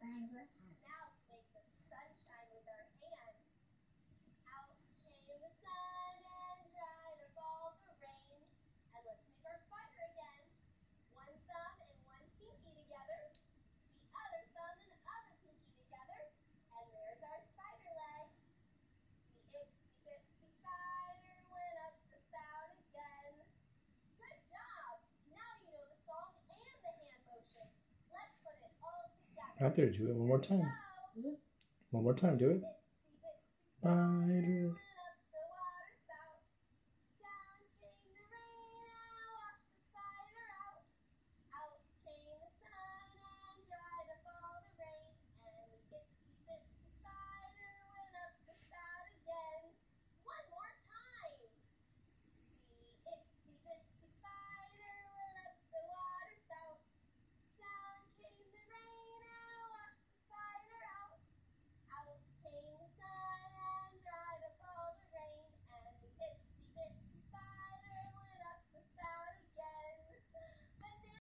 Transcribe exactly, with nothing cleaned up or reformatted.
Now we make the sunshine with our hands. Out came the sun and dried up all the rain. And let's make our spider again. One thumb and one pinky together. The other thumb and other pinky together. And there's our spider leg. The itsy bitsy spider went up the spout again. Good job! Now you know the song and the hand motion. Let's put it all together. Out there, do it one more time. One more time, do it. Spider.